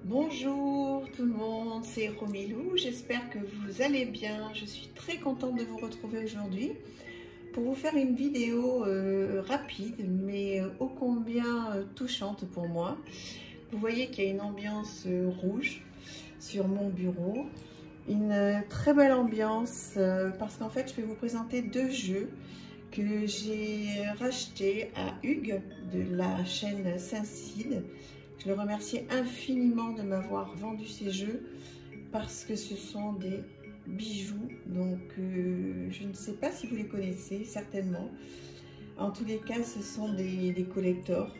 Bonjour tout le monde, c'est Romilou, j'espère que vous allez bien. Je suis très contente de vous retrouver aujourd'hui pour vous faire une vidéo rapide mais ô combien touchante pour moi. Vous voyez qu'il y a une ambiance rouge sur mon bureau, une très belle ambiance parce qu'en fait je vais vous présenter deux jeux que j'ai rachetés à Hugues de la chaîne Saint-Cide. Je le remercie infiniment de m'avoir vendu ces jeux parce que ce sont des bijoux. Donc, je ne sais pas si vous les connaissez, certainement. En tous les cas, ce sont des collectors.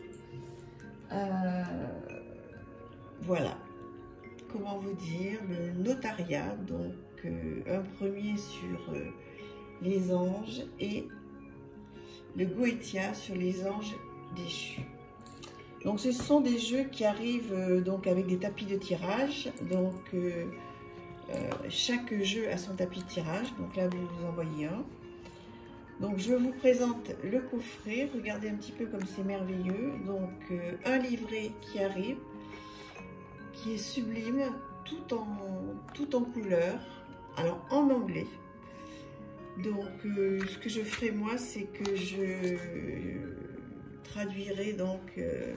Voilà. Comment vous dire? Le notariat. Donc, un premier sur les anges et le Goetia sur les anges déchus. Donc ce sont des jeux qui arrivent donc avec des tapis de tirage. Donc chaque jeu a son tapis de tirage. Donc là vous en voyez un. Donc je vous présente le coffret. Regardez un petit peu comme c'est merveilleux. Donc un livret qui arrive, qui est sublime, tout en couleur. Alors en anglais. Donc ce que je ferai moi, c'est que je traduirai donc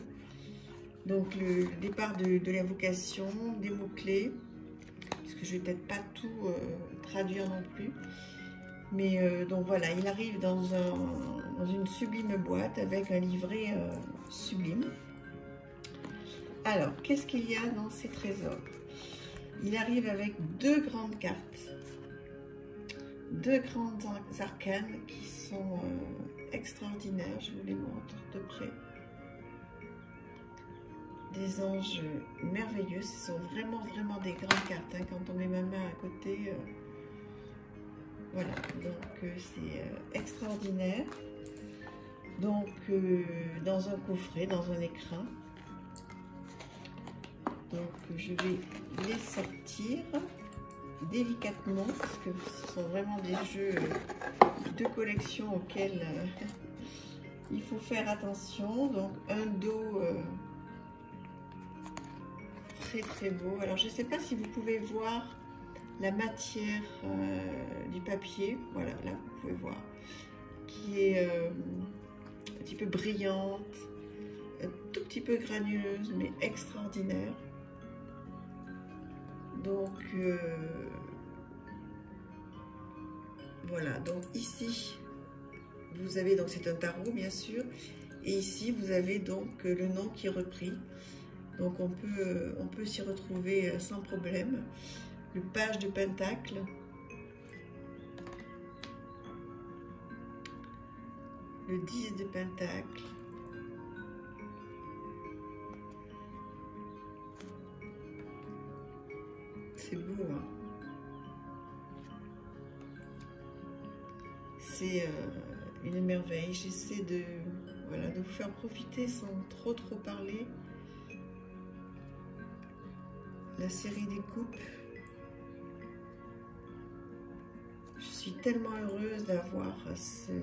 le départ de l'invocation, des mots-clés, parce que je vais peut-être pas tout traduire non plus. Mais donc voilà, il arrive dans une sublime boîte avec un livret sublime. Alors, qu'est-ce qu'il y a dans ces trésors? Il arrive avec deux grandes cartes, deux grandes arcanes qui sont extraordinaires. Je vous les montre de près. Des anges merveilleux, ce sont vraiment des grandes cartes, hein. Quand on met ma main à côté, voilà, donc c'est extraordinaire. Donc dans un coffret, dans un écrin. Donc je vais les sortir délicatement parce que ce sont vraiment des jeux de collection auxquels il faut faire attention. Donc un dos très beau. Alors je ne sais pas si vous pouvez voir la matière du papier. Voilà, là vous pouvez voir qui est un petit peu brillante, un tout petit peu granuleuse, mais extraordinaire. Donc voilà, donc ici vous avez, donc c'est un tarot bien sûr, et ici vous avez donc le nom qui est repris. Donc on peut s'y retrouver sans problème. Le page de pentacle, le 10 de pentacle, c'est beau, hein? C'est une merveille. J'essaie de vous faire profiter sans trop parler. La série des coupes. Je suis tellement heureuse d'avoir ce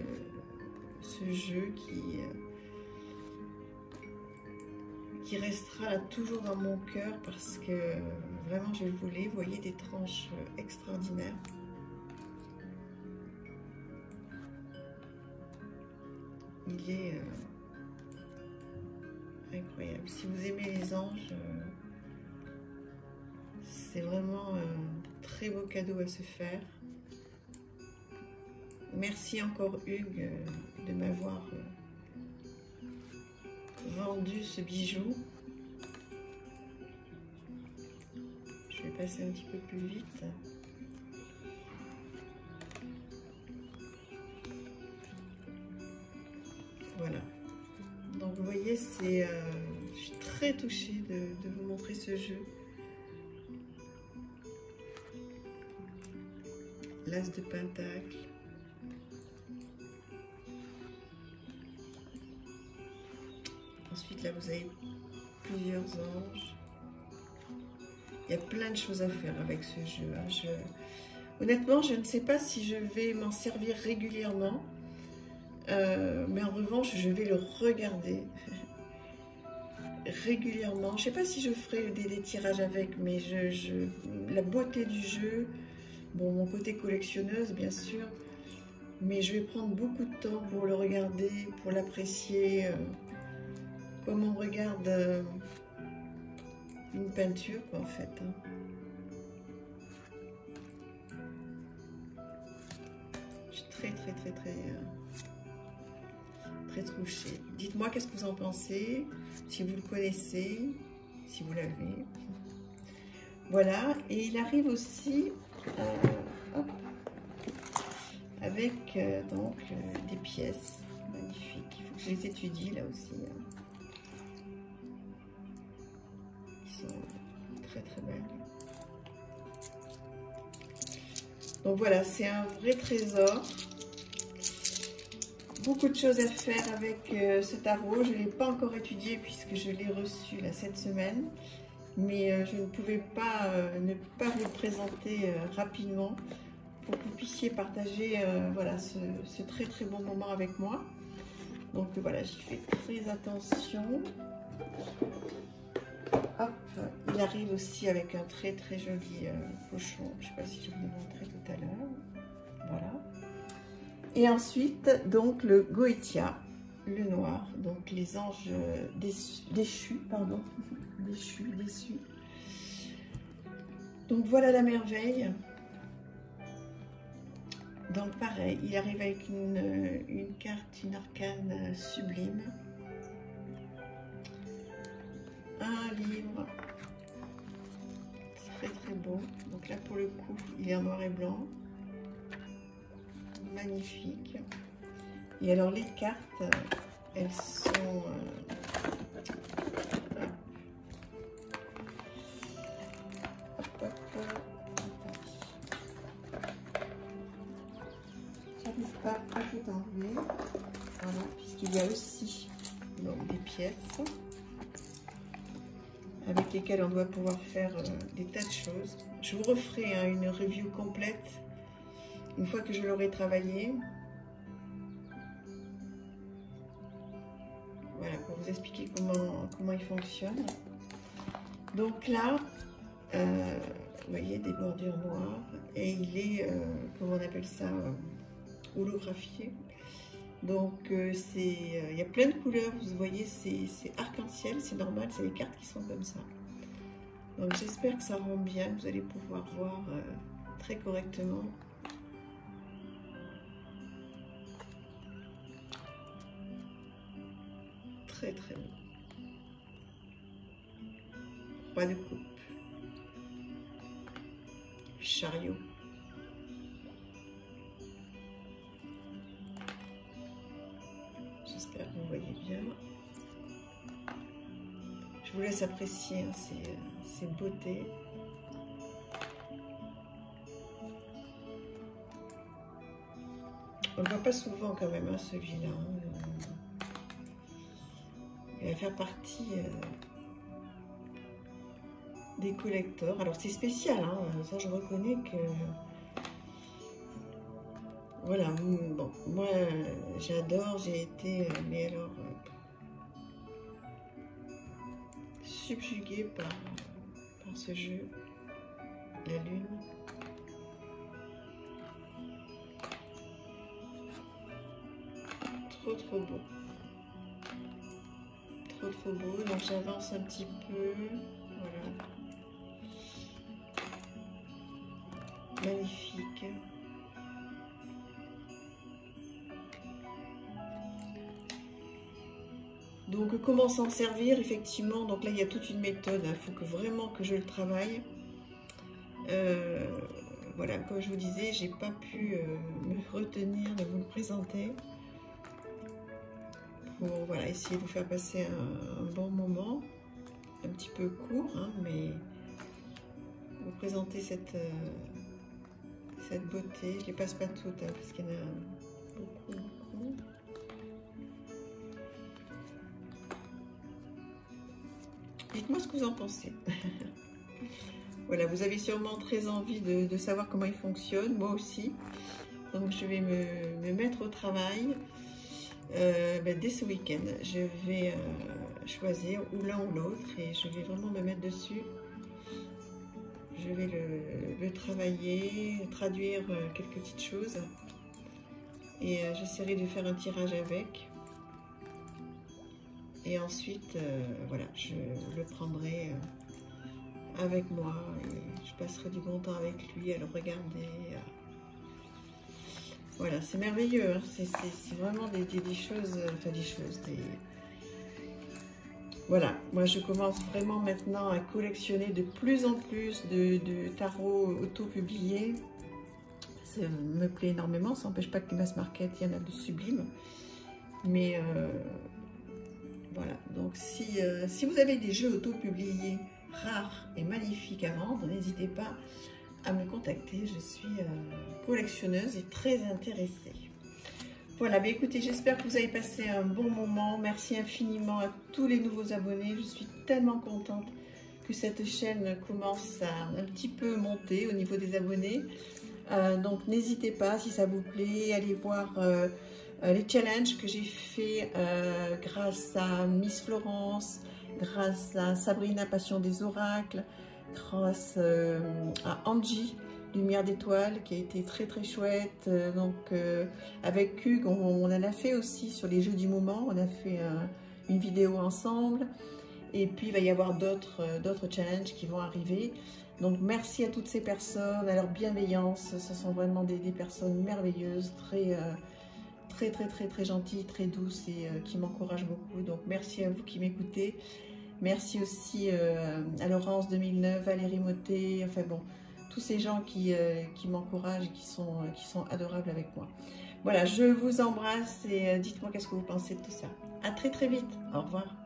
jeu qui restera là toujours dans mon cœur parce que vraiment je le voulais. Vous voyez des tranches extraordinaires. Il est incroyable. Si vous aimez les anges, c'est vraiment un très beau cadeau à se faire. Merci encore Hugues de m'avoir vendu ce bijou. Je vais passer un petit peu plus vite. Voilà. Donc vous voyez, je suis très touchée de vous montrer ce jeu. L'as de pentacle. Ensuite, là, vous avez plusieurs anges. Il y a plein de choses à faire avec ce jeu, hein. Honnêtement, je ne sais pas si je vais m'en servir régulièrement. Mais en revanche, je vais le regarder. régulièrement. Je sais pas si je ferai des tirages avec, mais la beauté du jeu, bon, mon côté collectionneuse bien sûr, mais je vais prendre beaucoup de temps pour le regarder, pour l'apprécier, comme on regarde une peinture quoi, en fait. Je suis très touchée. Dites-moi qu'est-ce que vous en pensez, si vous le connaissez, si vous l'avez. Voilà, et il arrive aussi hop, avec donc des pièces magnifiques. Il faut que je les étudie là aussi. Ils sont très belles. Donc voilà, c'est un vrai trésor. Beaucoup de choses à faire avec ce tarot. Je ne l'ai pas encore étudié puisque je l'ai reçu là, cette semaine. Mais je ne pouvais pas ne pas vous le présenter rapidement pour que vous puissiez partager voilà, ce très bon moment avec moi. Donc voilà, j'y fais très attention. Hop, il arrive aussi avec un très joli pochon. Je ne sais pas si je vous l'ai montré tout à l'heure. Voilà. Et ensuite, donc le Goetia, le noir, donc les anges déchus, pardon, déçus. Donc voilà la merveille. Donc pareil, il arrive avec une carte, une arcane sublime. Un livre très beau. Donc là pour le coup, il est en noir et blanc. Magnifique. Et alors les cartes, elles sont j'arrive pas à tout enlever. Voilà, puisqu'il y a aussi donc, des pièces avec lesquelles on doit pouvoir faire des tas de choses. Je vous referai une review complète une fois que je l'aurai travaillé. Voilà, pour vous expliquer comment il fonctionne. Donc là, vous voyez, des bordures noires. Et il est, comment on appelle ça, holographié. Donc, il y a plein de couleurs. Vous voyez, c'est arc-en-ciel, c'est normal, c'est les cartes qui sont comme ça. Donc, j'espère que ça rend bien, que vous allez pouvoir voir très correctement. Très beau. Roi de coupe. Chariot. J'espère que vous voyez bien. Je vous laisse apprécier hein, ces beautés. On ne le voit pas souvent quand même, hein, celui-là. Il va faire partie des collecteurs. Alors c'est spécial, hein, ça je reconnais que... Voilà, bon, moi j'adore, j'ai été, mais alors, subjuguée par ce jeu, la lune. Trop beau. Trop beau, donc j'avance un petit peu, voilà. Magnifique. Donc comment s'en servir effectivement, donc là il y a toute une méthode, il faut vraiment que je le travaille. Voilà, comme je vous disais, j'ai pas pu me retenir de vous le présenter. Pour voilà, essayer de vous faire passer un bon moment, un petit peu court, hein, mais vous présenter cette beauté. Je ne les passe pas toutes, hein, parce qu'il y en a beaucoup. Dites-moi ce que vous en pensez. Voilà, vous avez sûrement très envie de savoir comment il fonctionne, moi aussi. Donc je vais me mettre au travail. Dès ce week-end, je vais choisir ou l'un ou l'autre et je vais vraiment me mettre dessus. Je vais le travailler, traduire quelques petites choses et j'essaierai de faire un tirage avec. Et ensuite, voilà, je le prendrai avec moi et je passerai du bon temps avec lui à le regarder. Voilà, c'est merveilleux, hein. C'est vraiment des choses, enfin des choses, Voilà, moi je commence vraiment maintenant à collectionner de plus en plus de tarots auto-publiés. Ça me plaît énormément, ça n'empêche pas que les mass market, il y en a de sublimes. Mais voilà, donc si vous avez des jeux auto-publiés rares et magnifiques à vendre, n'hésitez pas à me contacter. Je suis collectionneuse et très intéressée. Voilà, bah écoutez, j'espère que vous avez passé un bon moment. Merci infiniment à tous les nouveaux abonnés. Je suis tellement contente que cette chaîne commence à un petit peu monter au niveau des abonnés. Donc n'hésitez pas, si ça vous plaît, allez voir les challenges que j'ai fait grâce à Miss Florence, grâce à Sabrina Passion des Oracles, grâce à Angie Lumière d'étoiles qui a été très très chouette. Donc avec Hugues on en a fait aussi sur les jeux du moment, on a fait une vidéo ensemble et puis il va y avoir d'autres challenges qui vont arriver. Donc merci à toutes ces personnes, à leur bienveillance, ce sont vraiment des personnes merveilleuses, très gentilles, très douces et qui m'encouragent beaucoup. Donc merci à vous qui m'écoutez. Merci aussi à Laurence 2009, Valérie Motet, enfin bon, tous ces gens qui m'encouragent et qui sont adorables avec moi. Voilà, je vous embrasse et dites-moi qu'est-ce que vous pensez de tout ça. À très vite, au revoir.